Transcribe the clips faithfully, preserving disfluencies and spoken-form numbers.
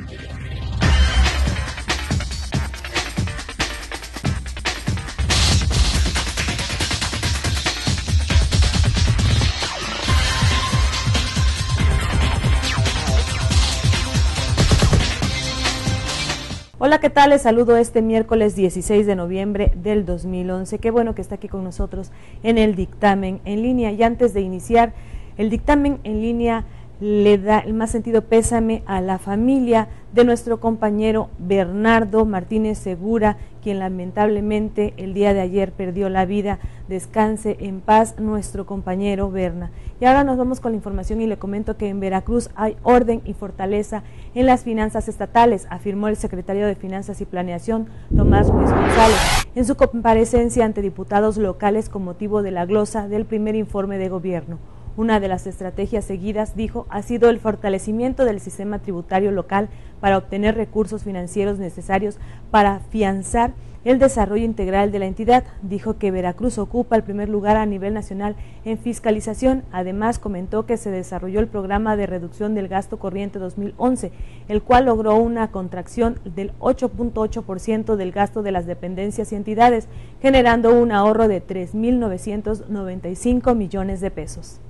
Hola, ¿qué tal? Les saludo este miércoles dieciséis de noviembre del dos mil once. Qué bueno que está aquí con nosotros en el dictamen en línea. Y antes de iniciar el dictamen en línea, le da el más sentido pésame a la familia de nuestro compañero Bernardo Martínez Segura, quien lamentablemente el día de ayer perdió la vida. Descanse en paz nuestro compañero Berna. Y ahora nos vamos con la información y le comento que en Veracruz hay orden y fortaleza en las finanzas estatales, afirmó el secretario de Finanzas y Planeación, Tomás Ruiz González, en su comparecencia ante diputados locales con motivo de la glosa del primer informe de gobierno. Una de las estrategias seguidas, dijo, ha sido el fortalecimiento del sistema tributario local para obtener recursos financieros necesarios para afianzar el desarrollo integral de la entidad. Dijo que Veracruz ocupa el primer lugar a nivel nacional en fiscalización. Además, comentó que se desarrolló el programa de reducción del gasto corriente dos mil once, el cual logró una contracción del ocho punto ocho por ciento del gasto de las dependencias y entidades, generando un ahorro de tres mil novecientos noventa y cinco millones de pesos.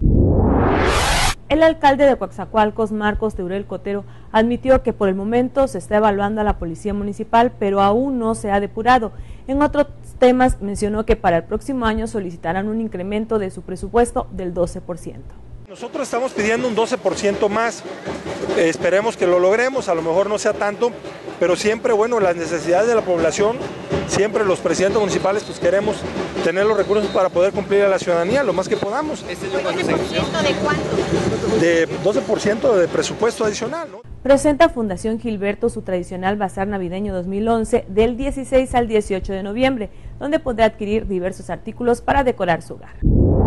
El alcalde de Coatzacoalcos, Marcos Teurel Cotero, admitió que por el momento se está evaluando a la policía municipal, pero aún no se ha depurado. En otros temas, mencionó que para el próximo año solicitarán un incremento de su presupuesto del doce por ciento. Nosotros estamos pidiendo un doce por ciento más, eh, esperemos que lo logremos, a lo mejor no sea tanto, pero siempre, bueno, las necesidades de la población, siempre los presidentes municipales pues queremos tener los recursos para poder cumplir a la ciudadanía lo más que podamos. ¿Este es doce por ciento de cuánto? De doce por ciento de presupuesto adicional, ¿no? Presenta Fundación Gilberto su tradicional Bazar Navideño dos mil once del dieciséis al dieciocho de noviembre, donde podrá adquirir diversos artículos para decorar su hogar.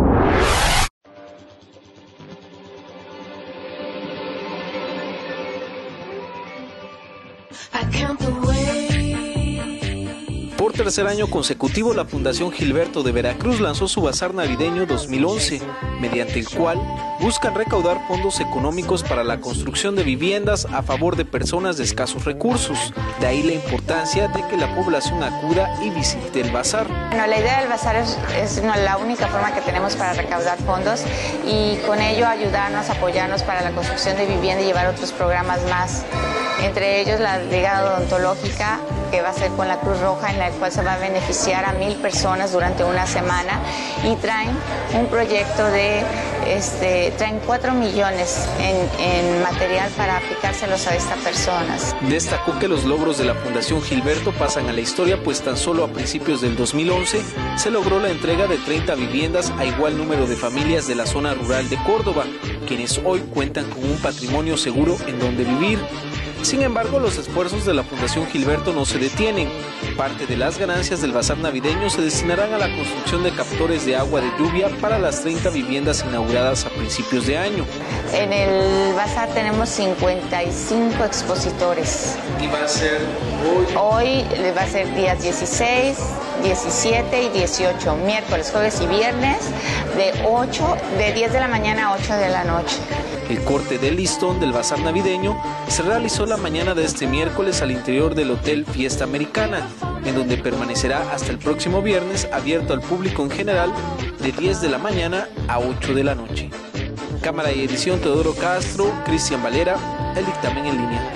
Por tercer año consecutivo, la Fundación Gilberto de Veracruz lanzó su Bazar Navideño dos mil once, mediante el cual buscan recaudar fondos económicos para la construcción de viviendas a favor de personas de escasos recursos. De ahí la importancia de que la población acuda y visite el bazar. Bueno, la idea del bazar es, es no, la única forma que tenemos para recaudar fondos y con ello ayudarnos, apoyarnos para la construcción de vivienda y llevar otros programas más. Entre ellos la Brigada Odontológica, que va a ser con la Cruz Roja, en la cual se va a beneficiar a mil personas durante una semana, y traen un proyecto de, este, traen cuatro millones en, en material para aplicárselos a estas personas. Destacó que los logros de la Fundación Gilberto pasan a la historia, pues tan solo a principios del dos mil once se logró la entrega de treinta viviendas a igual número de familias de la zona rural de Córdoba, quienes hoy cuentan con un patrimonio seguro en donde vivir. Sin embargo, los esfuerzos de la Fundación Gilberto no se detienen. Parte de las ganancias del bazar navideño se destinarán a la construcción de captores de agua de lluvia para las treinta viviendas inauguradas a principios de año. En el bazar tenemos cincuenta y cinco expositores. ¿Y va a ser hoy? Hoy va a ser días dieciséis, diecisiete y dieciocho, miércoles, jueves y viernes, de, ocho, de diez de la mañana a ocho de la noche. El corte del listón del bazar navideño se realizó la mañana de este miércoles al interior del Hotel Fiesta Americana, en donde permanecerá hasta el próximo viernes, abierto al público en general de diez de la mañana a ocho de la noche. Cámara y edición Teodoro Castro, Cristian Valera, el dictamen en línea.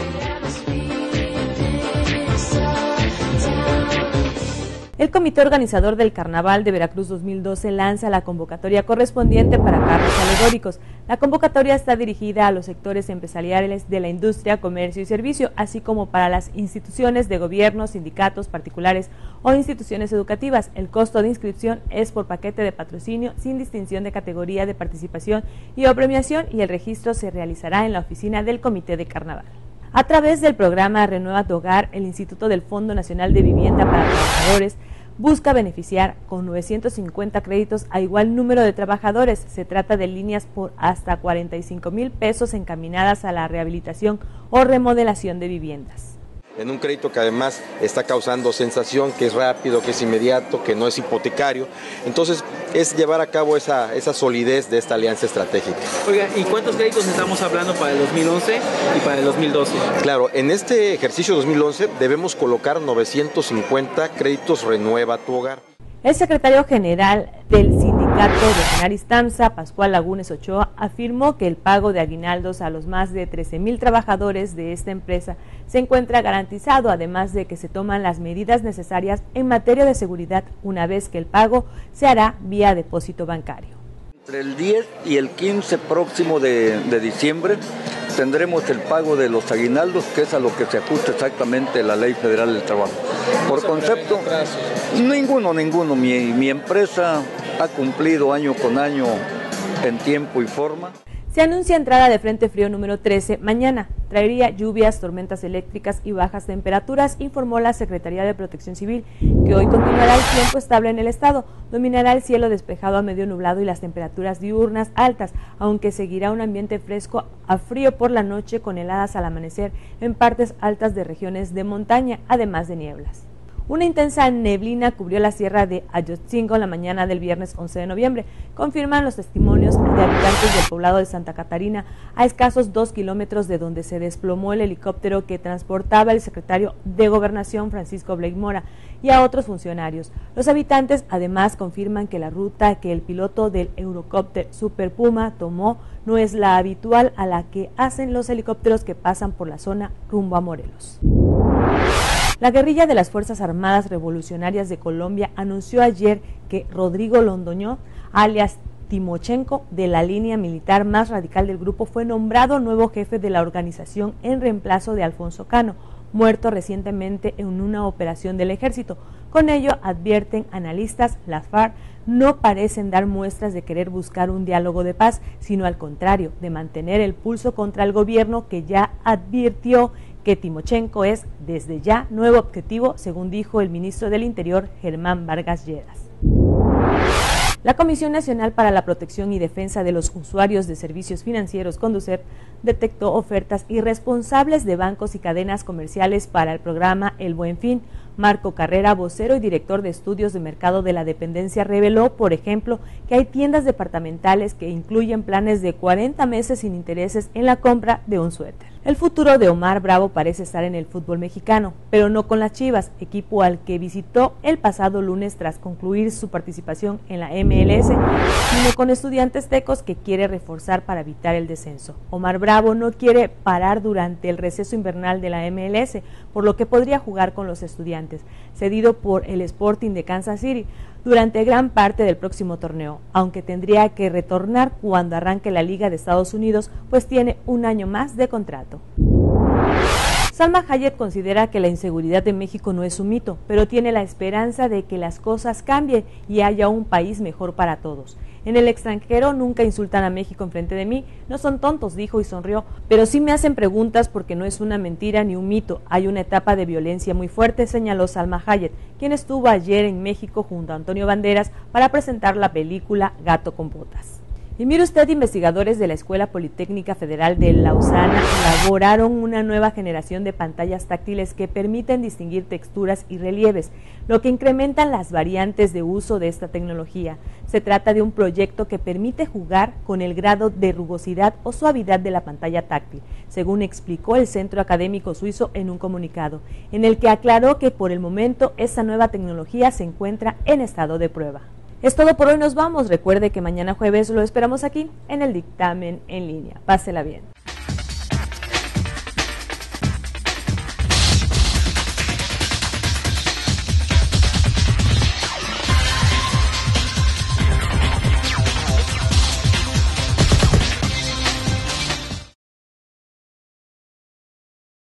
El comité organizador del Carnaval de Veracruz dos mil doce lanza la convocatoria correspondiente para carros alegóricos. La convocatoria está dirigida a los sectores empresariales de la industria, comercio y servicio, así como para las instituciones de gobierno, sindicatos particulares o instituciones educativas. El costo de inscripción es por paquete de patrocinio sin distinción de categoría de participación y o premiación, y el registro se realizará en la oficina del Comité de Carnaval. A través del programa Renueva tu Hogar, el Instituto del Fondo Nacional de Vivienda para Trabajadores busca beneficiar con novecientos cincuenta créditos a igual número de trabajadores. Se trata de líneas por hasta cuarenta y cinco mil pesos encaminadas a la rehabilitación o remodelación de viviendas. En un crédito que además está causando sensación, que es rápido, que es inmediato, que no es hipotecario. Entonces, es llevar a cabo esa, esa solidez de esta alianza estratégica. Oiga, ¿y cuántos créditos estamos hablando para el dos mil once y para el dos mil doce? Claro, en este ejercicio dos mil once debemos colocar novecientos cincuenta créditos Renueva tu Hogar. El secretario general del sindicato de Tenaris Tamsa, Pascual Lagunes Ochoa, afirmó que el pago de aguinaldos a los más de trece mil trabajadores de esta empresa se encuentra garantizado, además de que se toman las medidas necesarias en materia de seguridad una vez que el pago se hará vía depósito bancario. Entre el diez y el quince próximo de, de diciembre tendremos el pago de los aguinaldos, que es a lo que se ajusta exactamente la Ley Federal del Trabajo. Por concepto, ninguno, ninguno. Mi, mi empresa ha cumplido año con año en tiempo y forma. Se anuncia entrada de frente frío número trece mañana. Traería lluvias, tormentas eléctricas y bajas temperaturas, informó la Secretaría de Protección Civil, que hoy continuará el tiempo estable en el estado. Dominará el cielo despejado a medio nublado y las temperaturas diurnas altas, aunque seguirá un ambiente fresco a frío por la noche con heladas al amanecer en partes altas de regiones de montaña, además de nieblas. Una intensa neblina cubrió la sierra de Ayotzingo la mañana del viernes once de noviembre. Confirman los testimonios de habitantes del poblado de Santa Catarina, a escasos dos kilómetros de donde se desplomó el helicóptero que transportaba el secretario de Gobernación Francisco Blake Mora y a otros funcionarios. Los habitantes además confirman que la ruta que el piloto del Eurocopter Super Puma tomó no es la habitual a la que hacen los helicópteros que pasan por la zona rumbo a Morelos. La guerrilla de las Fuerzas Armadas Revolucionarias de Colombia anunció ayer que Rodrigo Londoño, alias Timochenko, de la línea militar más radical del grupo, fue nombrado nuevo jefe de la organización en reemplazo de Alfonso Cano, muerto recientemente en una operación del ejército. Con ello, advierten analistas, las FARC no parecen dar muestras de querer buscar un diálogo de paz, sino al contrario, de mantener el pulso contra el gobierno, que ya advirtió que Timochenko es, desde ya, nuevo objetivo, según dijo el ministro del Interior, Germán Vargas Lleras. La Comisión Nacional para la Protección y Defensa de los Usuarios de Servicios Financieros, Conducef, detectó ofertas irresponsables de bancos y cadenas comerciales para el programa El Buen Fin. Marco Carrera, vocero y director de estudios de mercado de la dependencia, reveló, por ejemplo, que hay tiendas departamentales que incluyen planes de cuarenta meses sin intereses en la compra de un suéter. El futuro de Omar Bravo parece estar en el fútbol mexicano, pero no con las Chivas, equipo al que visitó el pasado lunes tras concluir su participación en la M L S, sino con Estudiantes Tecos, que quiere reforzar para evitar el descenso. Omar Bravo no quiere parar durante el receso invernal de la M L S, por lo que podría jugar con los Estudiantes, cedido por el Sporting de Kansas City, durante gran parte del próximo torneo, aunque tendría que retornar cuando arranque la Liga de Estados Unidos, pues tiene un año más de contrato. Salma Hayek considera que la inseguridad de México no es un mito, pero tiene la esperanza de que las cosas cambien y haya un país mejor para todos. En el extranjero nunca insultan a México enfrente de mí, no son tontos, dijo y sonrió, pero sí me hacen preguntas porque no es una mentira ni un mito, hay una etapa de violencia muy fuerte, señaló Salma Hayek, quien estuvo ayer en México junto a Antonio Banderas para presentar la película Gato con Botas. Y mire usted, investigadores de la Escuela Politécnica Federal de Lausana elaboraron una nueva generación de pantallas táctiles que permiten distinguir texturas y relieves, lo que incrementan las variantes de uso de esta tecnología. Se trata de un proyecto que permite jugar con el grado de rugosidad o suavidad de la pantalla táctil, según explicó el Centro Académico Suizo en un comunicado, en el que aclaró que por el momento esta nueva tecnología se encuentra en estado de prueba. Es todo por hoy, nos vamos. Recuerde que mañana jueves lo esperamos aquí en el Dictamen en Línea. Pásela bien.